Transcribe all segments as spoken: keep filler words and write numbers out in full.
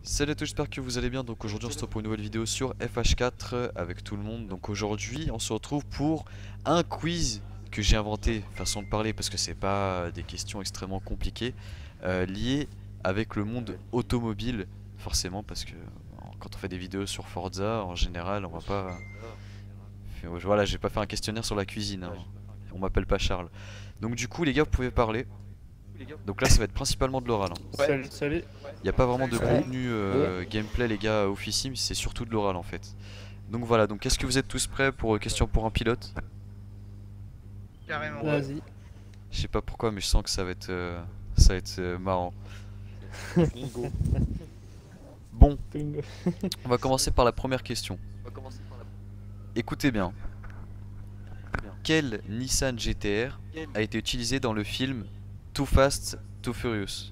Salut à tous, j'espère que vous allez bien. Donc aujourd'hui on se retrouve pour une nouvelle vidéo sur F H quatre avec tout le monde. Donc aujourd'hui on se retrouve pour un quiz que j'ai inventé, façon de parler, parce que c'est pas des questions extrêmement compliquées, euh, liées avec le monde automobile, forcément, parce que quand on fait des vidéos sur Forza, en général on va pas... Voilà, je vais pas faire un questionnaire sur la cuisine, hein. On m'appelle pas Charles. Donc du coup les gars, vous pouvez parler. Donc là ça va être principalement de l'oral, hein. Ouais. Salut, salut. Il n'y a pas vraiment de Ouais. contenu euh, gameplay les gars officime, c'est surtout de l'oral en fait. Donc voilà, donc est-ce que vous êtes tous prêts pour euh, question pour un pilote? Carrément. Vas-y. Je sais pas pourquoi mais je sens que ça va être, euh, ça va être euh, marrant. Bingo. Bon, Bingo. on va commencer par la première question. Écoutez bien. Quel Nissan G T R a été utilisé dans le film Too Fast, Too Furious?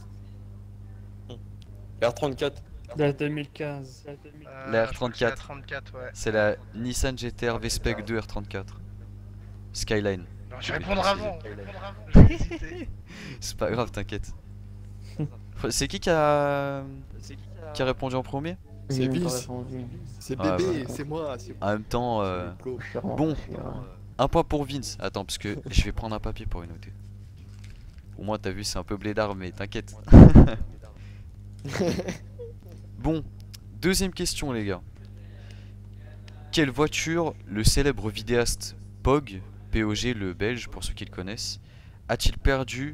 R trente-quatre. La deux mille quinze. La deux mille quinze. Euh, La je crois R que c'est la trente-quatre. trente-quatre, ouais. C'est la Nissan G T R V-Spec deux R trente-quatre Skyline. Non, je vais répondre avant. je vais répondre avant, je vais hésiter. C'est pas grave, t'inquiète. C'est qui qui a... qui a répondu en premier? C'est J'ai même pas Vince. répondu. C'est Ah, bébé, bah. c'est moi. c'est- En même temps, euh, Flo. Je suis rond- Bon. je suis rond. un point pour Vince. Attends, parce que je vais prendre un papier pour y noter. Au moins, t'as vu, c'est un peu blédard, mais t'inquiète. Bon, deuxième question, les gars. Quelle voiture le célèbre vidéaste Pog, P O G le belge, pour ceux qui le connaissent, a-t-il perdu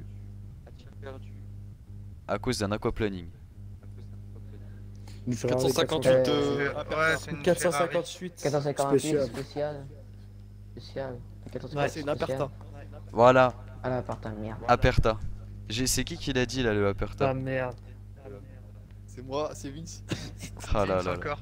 à cause d'un aquaplaning? Une quatre Ferrari cent cinquante-huit quatre cent de. Euh, ouais, c'est une quatre cent Ferrari. cinquante-huit. quatre cent cinquante-huit Spécial. spécial. Spécial. quatre cent Ouais, cinquante-huit C'est une spécial. Aperta. Voilà, Ah la parta, merde. Aperta. J'ai- C'est qui qui l'a dit là, le Aperta? Ah merde. C'est moi, c'est Vince. Ah là Vince là là. encore.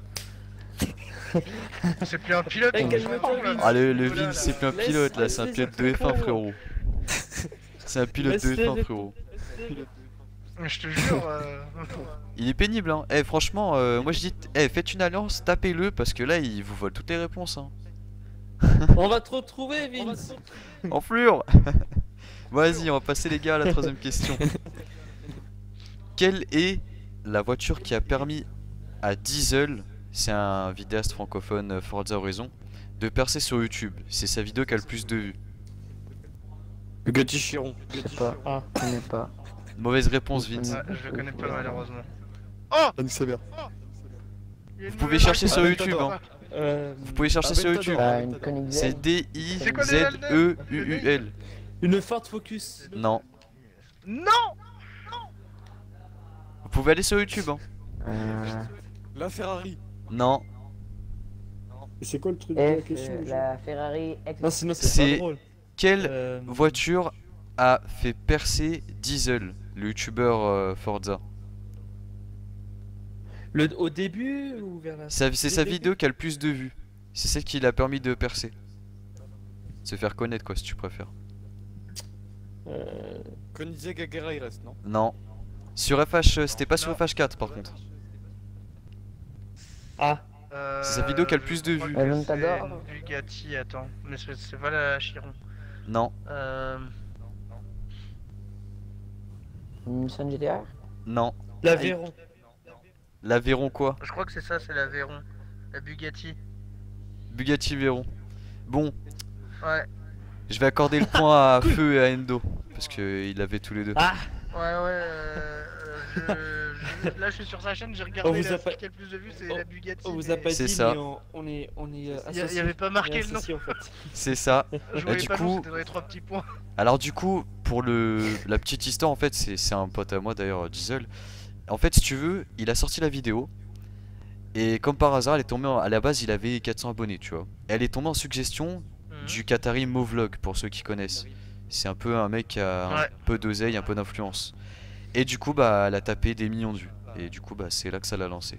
C'est plus un pilote, Eh, on calme-toi, s'en fout, là. Vince. Ah le, le Voilà, là. Vince c'est plus un Laisse- pilote là, c'est un laisse pilote les de F un propos. frérot. C'est un pilote de Laisse-les F un les- frérot. Je te jure. euh, Il est pénible hein. Eh franchement, euh, moi je dis, eh faites une alliance, tapez-le parce que là il vous vole toutes les réponses hein. On va te retrouver, Vince. Enflure. Vas-y, on va passer les gars à la troisième question. Quelle est la voiture qui a permis à Diesel, c'est un vidéaste francophone euh, Forza Horizon, de percer sur YouTube? C'est sa vidéo qui a le plus de vues. Bugatti Chiron. Je sais pas. Ah. Je connais pas. Mauvaise réponse Vince. ouais, je le connais pas malheureusement. Oh, Anne Saver. il y a une Vous pouvez nouvelle chercher marque. sur Aventador. YouTube hein. Euh, Vous pouvez chercher sur Aventador. YouTube. Bah, une Koenigsegg. C'est D I C'est quoi Z déjà le E nom U U L. Une Ford Focus. Non. Non. Vous pouvez aller sur YouTube hein. Euh, La Ferrari. Non. C'est quoi le truc de la F, question euh, déjà la Ferrari X. Non, sinon c'est C'est- pas drôle. Quelle Euh, voiture a fait percer Diesel, le youtubeur euh, Forza? le, au début ou vers la Sa- C'est dès sa le début vidéo qui a le plus de vues. C'est celle qui l'a permis de percer. Se faire connaître quoi si tu préfères. Euh, Koenigsegg Agera, il reste, non? Non. Sur F H, euh, c'était pas sur Non. F H quatre par contre. Ah. Euh, C'est sa vidéo qui a le plus de je crois vues. que Elle c'est Aventador. une Bugatti, attends. Mais c'est c'est pas la Chiron. Non. Euh. Une Nissan G T R. Non. L'Aveyron. L'Aveyron quoi? Je crois que c'est ça, c'est la Veyron. La Bugatti. Bugatti Veyron. Bon, Ouais. je vais accorder le point à Feu et à Endo. Parce qu'ils l'avaient tous les deux. Ah. Ouais, ouais. Euh, euh, je, je- là, je suis sur sa chaîne, j'ai On regardé. vous a La pas- celle qui a le plus de vues, c'est On- la Bugatti. On vous mais a pas C'est dit, ça. mais on, on est, on est euh, Il y, a- il y associés. avait pas marqué On est le nom. associés, en fait. C'est ça. Je Bah, voyais du pas le nom, coup- c'était dans les trois petits points. Alors du coup, pour le la petite histoire en fait, c'est c'est un pote à moi d'ailleurs, Diesel. En fait, si tu veux, il a sorti la vidéo et comme par hasard, elle est tombée en- à la base, il avait quatre cents abonnés, tu vois. Elle est tombée en suggestion Mhm. du Qatari Movlog pour ceux qui connaissent. C'est un peu un mec qui a un Ouais. peu d'oseille, un peu d'influence. Et du coup, bah elle a tapé des millions de vues et du coup, bah c'est là que ça l'a lancé.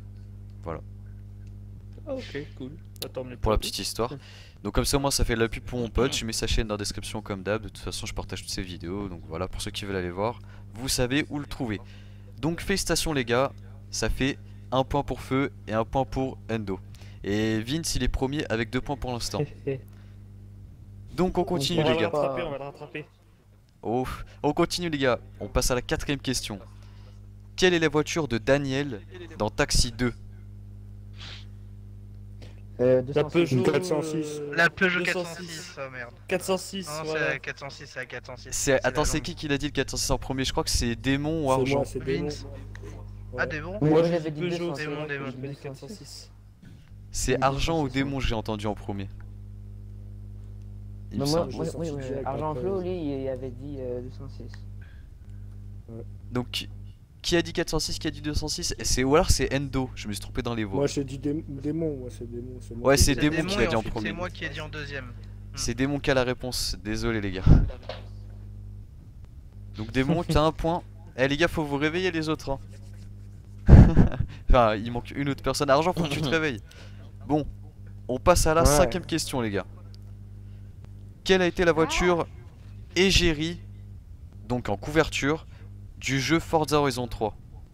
Ah, ok, cool. Attends, mais Pour la petite histoire. Donc comme ça, moi ça fait de la pub pour mon pote, je mets sa chaîne dans la description comme d'hab, de toute façon je partage toutes ses vidéos, donc voilà, pour ceux qui veulent aller voir, vous savez où le trouver. Donc félicitations les gars, ça fait un point pour Feu et un point pour Endo. Et Vince il est premier avec deux points pour l'instant. Donc on continue On va les le gars. rattraper, on va le rattraper. Oh, on continue les gars, on passe à la quatrième question. Quelle est la voiture de Daniel dans Taxi deux? Euh, La deux cent six. Peugeot. quatre cent six. euh, La Peugeot deux quatre cent cent six. six, oh merde. quatre cent six, Non, c'est voilà. la quatre cent six, c'est la quatre cent six. C'est la attends, c'est longue. qui qui l'a dit le quatre cent six en premier? Je crois que c'est Démon ou C'est Argent. moi, c'est Démon. Vince. Ouais. Ah, des bons. Oui, Moi, moi j'ai j'avais dit dit Peugeot, deux cent c'est six. Démon, moi Démon. qui ai dit quatre cent six. C'est Argent ou Démon, j'ai entendu en premier. Il me Mais moi, semble. moi, J'ai oui, sorti oui, direct Argent après. Flo, lui, il avait dit euh, deux cent six. Donc, qui a dit quatre cent six, qui a dit deux cent six? C'est ou alors c'est Endo, je me suis trompé dans les voix. Moi j'ai dit Dé- Démon, moi c'est Démon. moi Ouais, qui ai c'est dit. Démon qui l'a et dit en ensuite, premier. C'est moi qui ai dit en deuxième. C'est Démon qui a la réponse, désolé les gars. Donc Démon, t'as un point. Eh les gars, faut vous réveiller les autres. Hein. Enfin, il manque une autre personne. Argent, faut que tu te réveilles. Bon, on passe à la Ouais. cinquième question les gars. Quelle a été la voiture égérie, donc en couverture, du jeu Forza Horizon trois?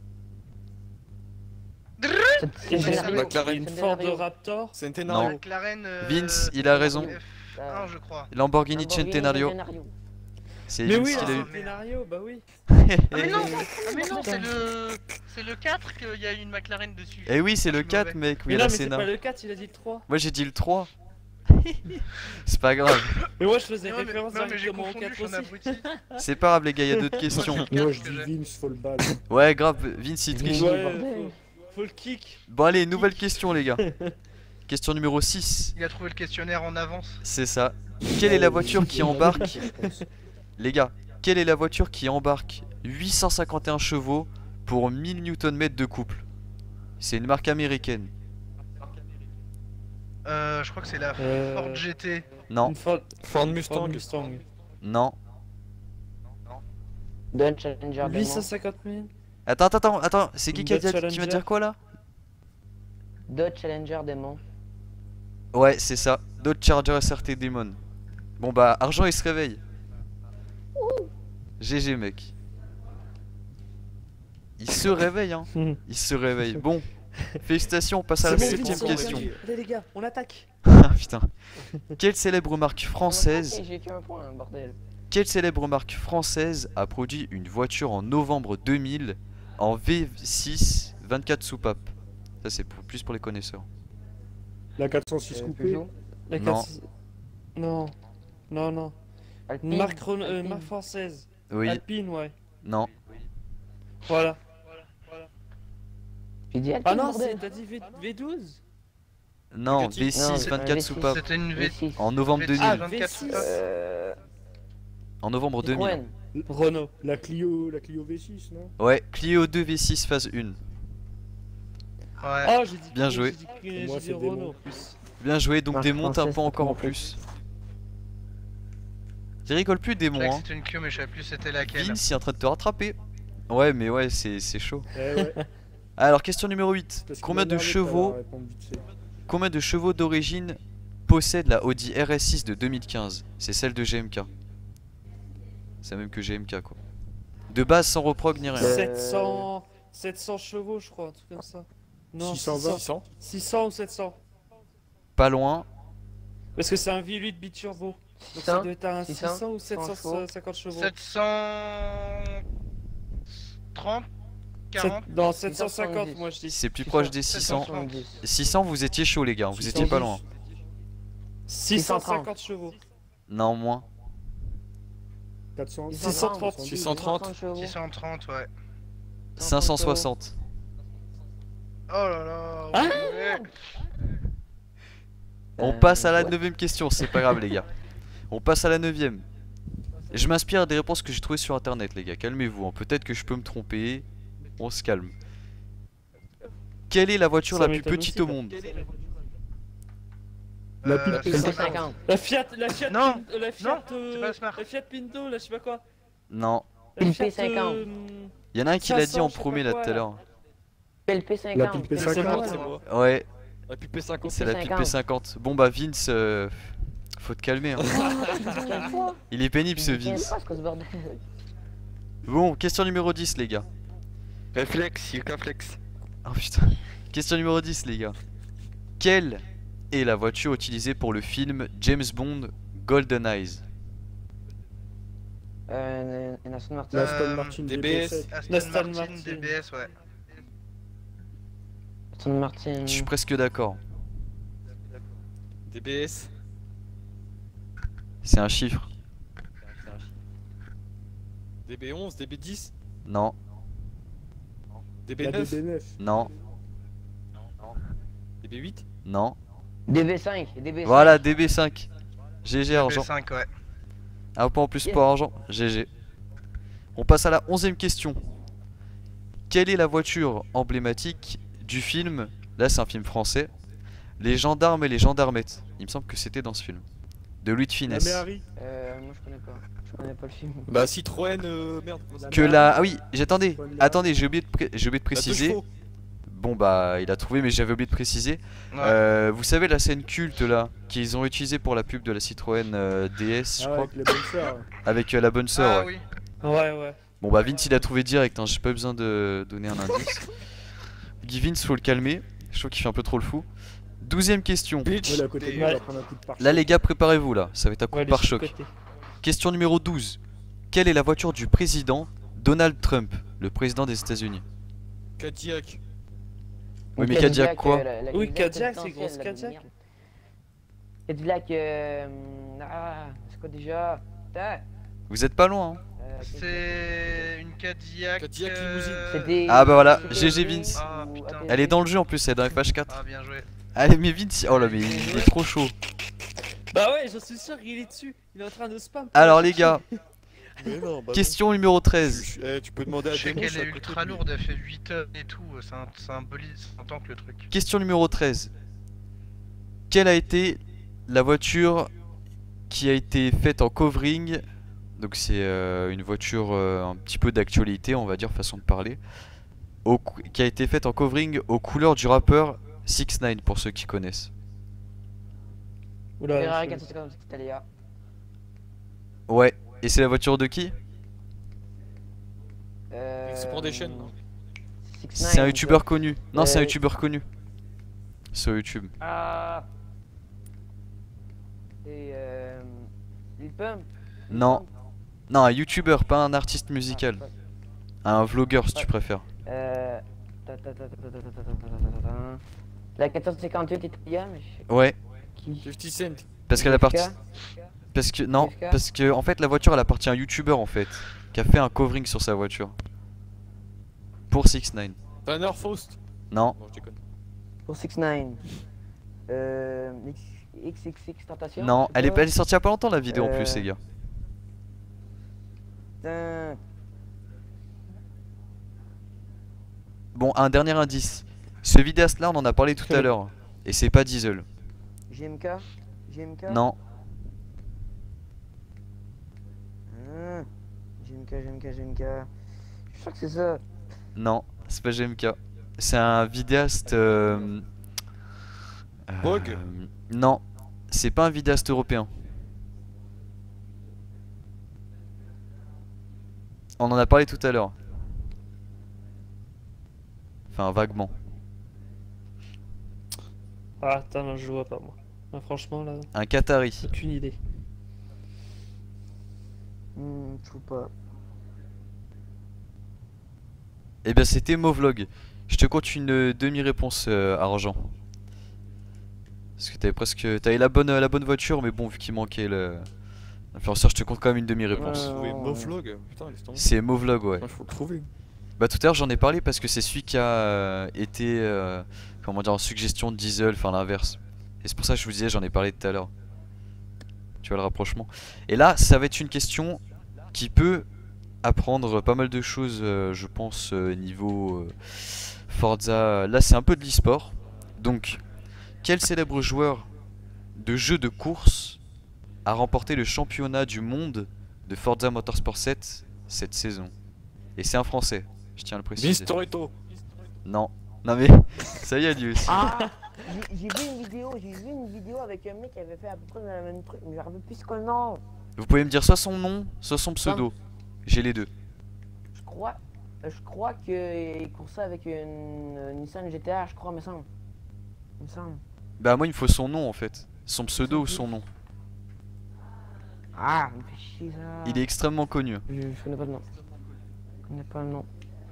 C'est- c'est C'est Centenario. McLaren. Une C'est Ford Centenario. Raptor. Centenario. McLaren. euh, Vince, il a raison. F un, je crois. Lamborghini Lamborghini Centenario. Centenario. C'est Mais Vince oui, qui l'a eu. un scénario, bah oui. Ah mais non, ah mais non, c'est le c'est le quatre qu'il y a une McLaren dessus. Eh oui, c'est Je le suis quatre mauvais. mec, oui, Mais la non, mais c'est Senna. pas le quatre, il a dit le trois. Moi j'ai dit le trois. C'est pas grave. Mais moi je faisais Non, mais, référence non, mais j'ai directement au confondu, quatre je suis un aussi. abruti. C'est pas grave les gars, il y a d'autres questions. Moi je que dis j'ai. Vince, faut le balle. Ouais, grave, Vince il triche. Oui, Ouais, bordel. faut, faut le kick. Bon allez, nouvelle question les gars. Question numéro six. Il a trouvé le questionnaire en avance. C'est ça. Quelle est la voiture qui embarque Les gars, quelle est la voiture qui embarque huit cent cinquante et un chevaux pour mille newton-mètres de couple? C'est une marque américaine. Euh, je crois que c'est la Euh, Ford G T. Non, Une Ford, Ford Ford Mustang. Mustang. non. Dodge Challenger huit cent Démon. cinquante mille. Attends, attends, attends, attends. C'est qui Une qui, a Dodge dit- qui va Challenger. dire quoi là? Dodge Challenger Démon. Ouais, c'est ça. Dodge Charger S R T Demon. Bon bah, Argent il se réveille. G G mec. Il se réveille hein. Il se réveille. Bon, félicitations, on passe à la C'est bon, septième Vincent, question. vas-y. Allez les gars, on attaque. Ah putain. Quelle célèbre marque française Ok, j'ai qu'un point, bordel. Quelle célèbre marque française a produit une voiture en novembre deux mille en V six vingt-quatre soupapes? Ça c'est pour- plus pour les connaisseurs. La quatre cent six Euh, coupée. Peugeot. La Non. quatre- Non. Non, non. Alpine. Marque, Renault- euh, Alpine. marque française. Oui, Alpine, ouais. non. Voilà. J'ai dit Alpine, Ah non, bordel. c'est- t'as dit V- V12? Non, Négatif. V six Non, vingt-quatre V six. soupapes C'était une V. V six. en novembre deux mille. Ah, V vingt-quatre six. soupapes. Euh... En novembre deux mille. Citroën. Renault. La Clio, la Clio V six, non? Ouais, Clio deux V six phase un. Ouais. Ah, j'ai dit Bien j'ai joué. dit- J'ai Moi, dit c'est Renault Démon. en plus. Bien joué, donc Marque Démon t'as un française, point c'est encore en comment plus. Tu rigoles plus Je Démon savais que hein. c'était une queue, mais je savais plus c'était laquelle. Vince est en train de te rattraper. Ouais mais ouais c'est c'est chaud. Eh ouais. Alors question numéro huit. Parce qu'il Combien m'a de énervé tout à l'heure chevaux à répondre vite fait. Combien de chevaux d'origine possède la Audi R S six de deux mille quinze? C'est celle de G M K. C'est la même que G M K quoi. De base sans reprog ni rien. Euh, sept cents... sept cents chevaux, je crois, un truc comme ça. Non, six cent vingt. six cents. six cents ou sept cents. Pas loin. Parce que c'est un V huit biturbo. Donc six ça cents. doit être un six six cents, cents ou sept cent chevaux. cinquante chevaux. sept cent trente quarante. Sept- Non, sept cent cinquante, six cent soixante-dix. moi je dis. C'est plus six proche cents. des six sept cents. cent soixante. six cents vous étiez chaud les gars, vous étiez pas loin. six cent cinquante chevaux. Non moins. quatre cents. six cent trente. six cent trente. chevaux. six cent trente, ouais. cinq cent soixante. Oh là là. Hein ouais. On Euh, passe à la ouais. neuvième question, c'est pas grave les gars. On passe à la neuvième. Je m'inspire des réponses que j'ai trouvées sur internet les gars, calmez-vous, hein. Peut-être que je peux me tromper. On se calme. Quelle est la voiture Ça la plus m'étonne petite aussi, au bah. monde? La Euh, P P P cinquante. cinquante. La Fiat, la Fiat, Non. Pin- la Fiat, Non, euh, c'est pas Smart. la Fiat Pinto, là je sais pas quoi. Non. La Une Fiat, P cinquante. euh, Il y en a un qui l'a dit en cinq cents, je sais premier pas là quoi, tout à là. l'heure. P L P La cinquante. P P C'est cinquante. moi, C'est moi. Ouais, La P P cinquante. c'est la P P cinquante. cinquante. Bon bah Vince, euh, faut te calmer hein. Il est pénible ce Vince. Pas ce bordel. Bon, question numéro dix les gars. Réflexe, il réflexe. Oh putain. Question numéro dix les gars. Quelle est la voiture utilisée pour le film James Bond Golden Eyes? Euh, une Aston Martin. L'Aston Euh, Martin D B S. D B sept. Aston Aston Martin, Martin. D B S, ouais. Aston Martin. Je suis presque d'accord. D B S. C'est un chiffre. D B onze, D B dix, Non, D B La neuf, D B neuf. non, D B huit. non. D B cinq. D B cinq. Voilà, D B cinq. G G argent. D B cinq, ouais. Un point en plus Yes. pour argent. G G. On passe à la onzième question. Quelle est la voiture emblématique du film? Là, c'est un film français. Les gendarmes et les gendarmettes. Il me semble que c'était dans ce film. De Louis de La Funès. Méhari. Euh, moi je connais pas. Je connais pas le film. Bah Citroën, euh, merde. comment ça La Que Méhari. la. Ah oui, j'attendais. Citroën Méhari. Attendez, j'ai oublié de, pré- j'ai oublié de s'appelle La deux préciser. chevaux. Bon bah, il a trouvé, mais j'avais oublié de préciser. Ouais. Euh, vous savez la scène culte là qu'ils ont utilisée pour la pub de la Citroën euh, D S, je Ah ouais, crois, avec les bonnes sœurs. avec euh, la bonne sœur. Ah ouais. oui. Ouais, ouais. Bon bah Vince il a trouvé direct, hein, j'ai pas besoin de donner un indice. Guy Vince faut le calmer, je trouve qu'il fait un peu trop le fou. Douzième question. Bitch. Moi, là, à côté de Et- moi, on Ouais. va prendre un coup de pare Là les gars préparez-vous là, ça va être un coup Ouais, de les pare-choc. sous-cotés. Question numéro douze. Quelle est la voiture du président Donald Trump, le président des États-Unis? Cadillac. Oui, mais Cadillac quoi euh, la- la Oui, Cadillac, présidentielle, c'est grosse la Cadillac. merde. Cadillac, euh... Ah, c'est quoi déjà? Putain, Vous êtes pas loin hein. euh, C'est une Cadillac. Cadillac euh, limousine. C'était- Ah bah voilà, c'était G G Audi Vince. Ah, ou putain. A T V? Elle est dans le jeu en plus, elle est dans F H quatre. Ah, bien joué. Allez mais Vince, oh là mais il est trop chaud. Bah ouais, j'en suis sûr qu'il est dessus. Il est en train de spam. Alors les gars, Mais non, bah question numéro non. treize. Tu, eh, tu peux demander à Je sais Démon, je qu'elle suis est à côté ultra de lui. lourde, elle fait huit tonnes et tout. C'est un, c'est un, boli- c'est un tank le truc. Question numéro treize. Quelle a été la voiture qui a été faite en covering? Donc c'est euh, une voiture euh, un petit peu d'actualité, on va dire, façon de parler. Au cou- qui a été faite en covering aux couleurs du rappeur six ix pour ceux qui connaissent. Oula, Ferrari je- quatre cent cinquante Italia. Ouais. Et c'est la voiture de qui? Euh... Il se prend des chaînes, non six ix C'est un neuf, youtubeur connu. Non, c'est un Euh, youtubeur connu. Sur YouTube. Ah. Et euh... Lil Pump. Lil Non. Pump. Non, un youtubeur, pas un artiste musical. Ah, fuck. Un vlogueur si tu préfères. Euh... ta, ta, ta, ta, ta, ta, ta, ta, ta, ta, ta, ta. La quatre cent cinquante-huit Italia, mais je sais pas Ouais. qui. cinquante Cent. Parce qu'elle appartient. F K. Parce que non, F K. parce que en fait la voiture elle appartient à un youtubeur en fait qui a fait un covering sur sa voiture. Pour six ix. Tanner Faust. Non, Non, je déconne. Pour six ix neuf. Euh... X X X Tentation. non, je sais elle est, pas. elle est sortie il y a pas longtemps la vidéo en Euh, plus les gars. Putain. Bon, un dernier indice. Ce vidéaste là on en a parlé tout à l'heure. Et c'est pas Diesel. G M K. G M K. Non, Ah, G M K, G M K, G M K. Je suis sûr que c'est ça. non, c'est pas G M K. C'est un vidéaste. euh, euh, Vogue. Non, c'est pas un vidéaste européen. On en a parlé tout à l'heure. Enfin, vaguement. Ah, attends, non, je vois pas moi. Ah, franchement, là, Un Qatari. aucune idée. Hmm, je trouve pas. Eh bien, c'était Movlog. Je te compte une euh, demi-réponse, euh, argent. Parce que t'avais presque. T'avais la bonne, la bonne voiture, mais bon, vu qu'il manquait le. L'influenceur, je te compte quand même une demi-réponse. Ouais. Oui, Oh. Moflog. Putain, laisse tomber. C'est Movlog, ouais. Il faut le trouver. Bah, tout à l'heure, j'en ai parlé parce que c'est celui qui a euh, été. euh, comment dire, en suggestion de Diesel, enfin l'inverse. Et c'est pour ça que je vous disais, j'en ai parlé tout à l'heure. Tu vois le rapprochement. Et là, ça va être une question qui peut apprendre pas mal de choses, euh, je pense, euh, niveau euh, Forza. Là, c'est un peu de l'e-sport. Donc, quel célèbre joueur de jeu de course a remporté le championnat du monde de Forza Motorsport sept cette saison? Et c'est un français, je tiens à le préciser. Vince Toretto. Non, non mais ça y est, lui aussi. Ah, j'ai j'ai vu une vidéo, j'ai vu une vidéo avec un mec qui avait fait à peu près le même truc, mais je me rappelle plus ce qu'on nom. Vous pouvez me dire soit son nom, soit son pseudo. J'ai les deux. Je crois, euh, je crois qu'il coursait avec une, euh, Nissan G T R, je crois, me semble. Il me semble. Bah moi il me faut son nom en fait. Son pseudo ou son nom. Ah, il me fait chier ça. Il est extrêmement connu. Je, je connais pas le nom. Je connais pas le nom.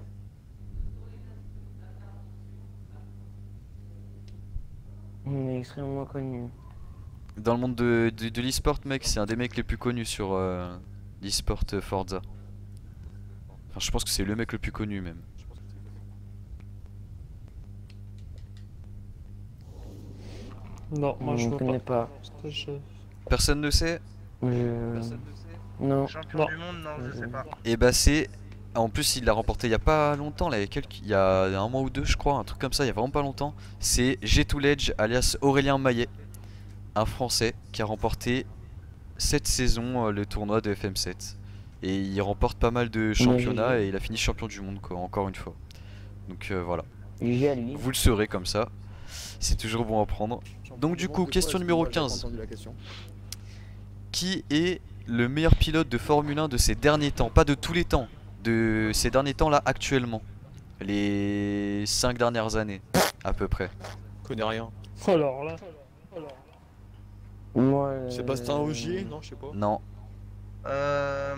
Il est extrêmement connu. Dans le monde de, de, de l'e-sport, mec, c'est un des mecs les plus connus sur euh, l'e-sport Forza. Enfin, je pense que c'est le mec le plus connu même. Non, moi je je vois connais pas. pas. Je- Personne ne sait? Je... Non. Champion Non. du monde, non, je sais pas. Et bah c'est... En plus il l'a remporté il y a pas longtemps, là, il y a, quelques... il y a un mois ou deux je crois, un truc comme ça, il y a vraiment pas longtemps. C'est G deux Ledge alias Aurélien Maillet, un français qui a remporté cette saison euh, le tournoi de F M sept. Et il remporte pas mal de championnats et il a fini champion du monde quoi, encore une fois. Donc euh, voilà, G G à lui. vous le saurez comme ça, c'est toujours bon à prendre. Donc du coup, question numéro quinze. Qui est le meilleur pilote de Formule un de ces derniers temps? Pas de tous les temps, de ces derniers temps là actuellement. Les cinq dernières années, à peu près. Je connais rien. Oh, alors là. Moi. euh, Sébastien Ogier, non, je sais pas. Non, Euh...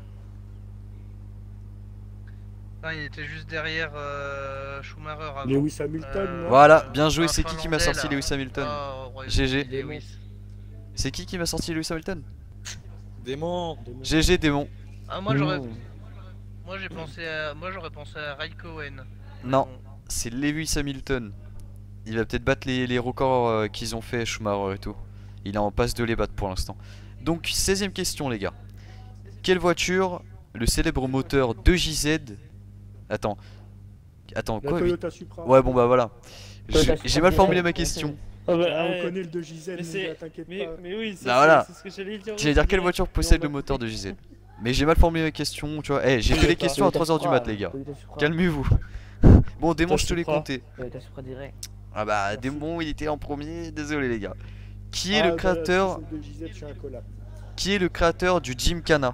Non, il était juste derrière euh, Schumacher avant. Lewis Hamilton, Euh, non voilà, bien joué, un c'est qui qui m'a Finlandais, sorti là. Lewis Hamilton? Ah, ouais, G G. Lewis. C'est qui qui m'a sorti Lewis Hamilton? Démon. G G démon. Ah, moi j'aurais... non. Moi j'ai pensé à... Moi j'aurais pensé à Raikkonen. Non, c'est Lewis Hamilton. Il va peut-être battre les, les records euh, qu'ils ont fait Schumacher et tout. Il est en passe de les battre pour l'instant. Donc seizième question les gars. Quelle voiture le célèbre moteur deux J Z... Attends. Attends, La quoi? Toyota Supra. Ouais bon bah voilà. Je- Toyota J'ai Supra mal formulé direct. ma question. Ah bah, Ah, on ouais. connaît le deux J Z, Mais mais c'est- là, t'inquiète Mais, pas. mais oui, c'est Ah, voilà. c'est ce que j'allais dire. J'allais dire quelle aussi. voiture Et on possède va- le moteur de J Z. Mais j'ai mal formulé ma question, tu vois. Eh, j'ai fait les Toyota. questions à Toyota trois heures du Supra, mat les gars. Toyota Supra. Calmez-vous. Bon, Démon, je te l'ai Supra. compté. Toyota Supra direct. Ah bah, Merci. Démon, il était en premier. Désolé les gars. Qui est Ah, le bah, créateur si c'est le deux J Z, je suis un collab. Qui est le créateur du Gymkhana?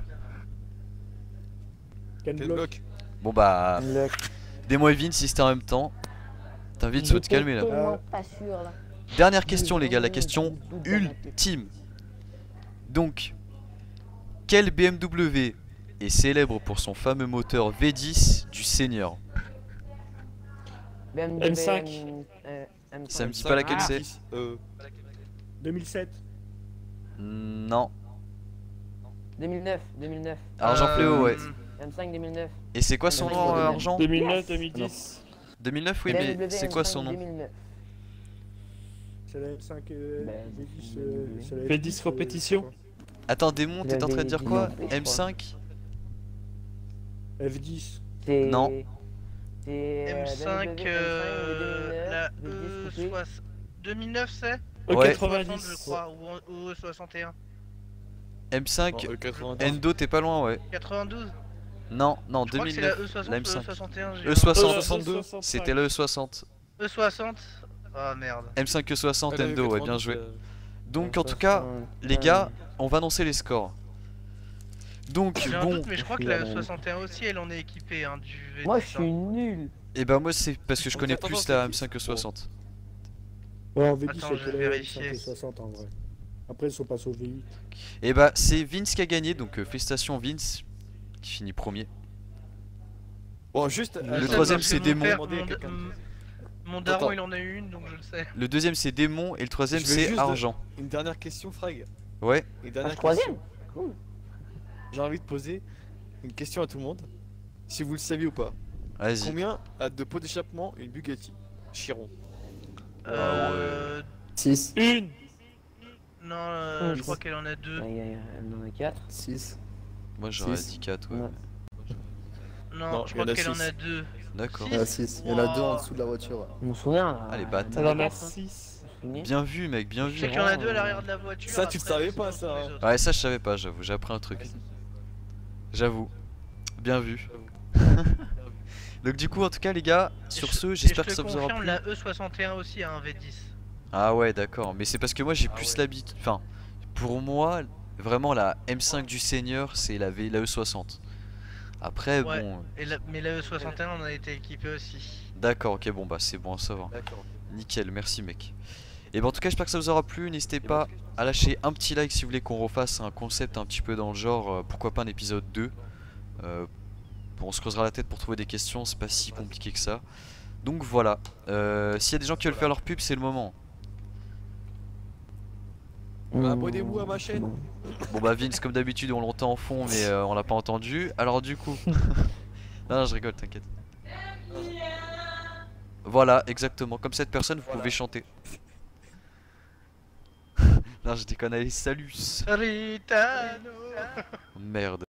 Ken Quel Block. bloc? Bon bah, Le... Démon et Vince, si c'était en même temps. T'invites, faut te calmer là. tellement pas sûr là. Dernière question les gars, la question ultime. Donc, quel B M W est célèbre pour son fameux moteur V dix du Senior? B M W, M cinq. euh, M cinq. Ça me dit pas laquelle Ah. c'est? Euh, deux mille sept. Non. deux mille neuf, deux mille neuf. Argent Euh, Fléau, ouais. M cinq deux mille neuf. Et c'est quoi son nom, euh, Argent? deux mille neuf, deux mille dix. deux mille neuf, oui, B M mais W c'est quoi M cinq son nom? deux mille neuf. C'est la M cinq euh, Bah, V dix. euh, c'est la V F dix euh, compétition. je sais Attends, Démon, t'es en train de dire quoi? Je crois. M cinq? pas. F dix. C'est. Non. C'est. euh, M cinq, B M W, euh, la M cinq, E V dix coupé. soixante... deux mille neuf c'est E Ouais. soixante je quatre-vingt-dix. crois, ou, en- ou E soixante et un. M cinq, non, euh, quatre-vingt-dix. Endo, t'es pas loin, ouais. quatre-vingt-douze. Non, non, Je crois que c'est la deux mille neuf. E soixante la ou M cinq. E soixante et un. j'ai E un- soixante. soixante-deux. C'était le E soixante. E soixante. Ah merde. M cinq E soixante, Ah, le Endo, ouais, bien quatre-vingt-dix, joué. euh, Donc en tout cas, les gars, on va annoncer les scores. Donc J'ai un bon, doute, mais je crois que je la suis E la soixante et un aussi, elle en est équipée hein, du V dix. Moi je suis hein. nul. et ben moi c'est parce que je Ok, connais attends, plus attends, la attends. M cinq E soixante. Ouais, en V dix, Attends, je c'était vais la M vérifier. cinq et soixante en vrai. Après, ils sont passés au V huit. Et bah c'est Vince qui a gagné, donc euh, félicitations Vince, qui finit premier. Bon, juste. Je euh, sais troisième, parce c'est que Démon. Mon, père, Demander à mon, quelqu'un. m- mon daron Attends. il en a eu une donc je le sais. Le deuxième c'est Démon et le troisième Je vais c'est juste- Argent. Une dernière question, Frag. Ouais, Une Ah, dernière troisième. question. Cool. J'ai envie de poser une question à tout le monde. Si vous le saviez ou pas. vas-y. Combien a de pots d'échappement une Bugatti Chiron? Euh. six, Une. Non, euh, je Oui. crois qu'elle en a deux. Ouais, ouais, elle en a quatre. six. Moi j'aurais six. dit quatre, ouais. Ouais. Non, Non, je il y en crois a qu'elle en six. a deux. D'accord. Six. Ah, six. Il y en a deux en Wow. dessous de la voiture. Je m'en souviens là. Ah, les bâtards. Elle en a quatre, hein. six. Je me souviens. Bien vu mec, bien Je vu. sais qu'il y en a deux à l'arrière de la voiture. Ça, tu le après, savais je sais pas, dans ça, tous les hein. autres. Ouais ça je savais pas, j'avoue, j'ai appris un truc. J'avoue. Bien vu. Donc du coup en tout cas les gars, sur Et je- ce et j'espère je que te ça vous aura confirme, plu. la E soixante et un aussi a un V dix. Ah ouais d'accord, mais c'est parce que moi j'ai Ah plus ouais. l'habitude, enfin pour moi vraiment la M cinq du Seigneur c'est la, v... la E soixante. Après Ouais. bon, Et la- Mais la E soixante et un on a été équipé aussi. d'accord, ok bon bah c'est bon à savoir. D'accord. Nickel, merci mec. Et ben en tout cas j'espère que ça vous aura plu, n'hésitez pas à lâcher un petit like si vous voulez qu'on refasse un concept un petit peu dans le genre, euh, pourquoi pas un épisode deux. Euh, bon, on se creusera la tête pour trouver des questions, c'est pas si compliqué que ça. Donc voilà, euh, s'il y a des gens qui veulent faire leur pub, c'est le moment. Bah, abonnez-vous à ma chaîne. Bon bah Vince, comme d'habitude on l'entend en fond mais euh, on l'a pas entendu. Alors du coup... non, non je rigole, t'inquiète. Voilà, exactement, comme cette personne vous pouvez chanter. Non je déconne, allez salut. Ritano. Merde.